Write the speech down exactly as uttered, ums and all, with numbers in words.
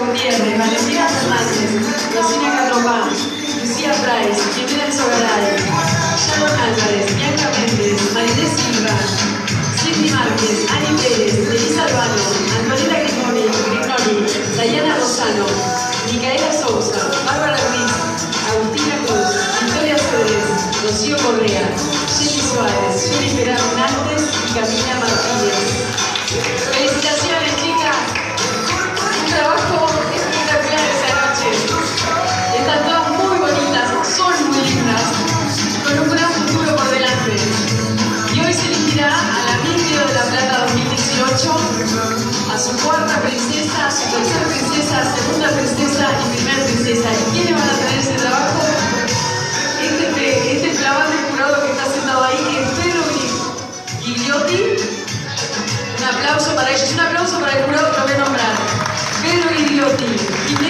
Gutiérrez, Valentina Fernández, Rosina Carlopá, Lucía Price, Jimena Sogaray, Sharon Álvarez, Bianca Méndez, Marilé Silva, Cindy Márquez, Ani Pérez, Elisa Albano, Antonella Grignoni, Grignoni, Dayana Rosano, Micaela Sousa, Bárbara Ruiz, Agustina Cruz, Victoria Cedrés, Rocío Correa, Jenny Suárez, Jennifer Hernández y Camila Martínez. Felicitaciones, chicas. Un trabajo espectacular esa noche. Están todas muy bonitas, son muy lindas, con un gran futuro por delante. Y hoy se elegirá a la Miss Río de la Plata dos mil dieciocho, a su cuarta princesa, a su tercera princesa, segunda princesa y primera princesa. ¿Y quiénes van a tener ese trabajo? Este, este flamante jurado que está sentado ahí es Pedro Gigliotti. Un aplauso para ellos, un aplauso para el jurado que lo voy a nombrar. Pedro Gigliotti.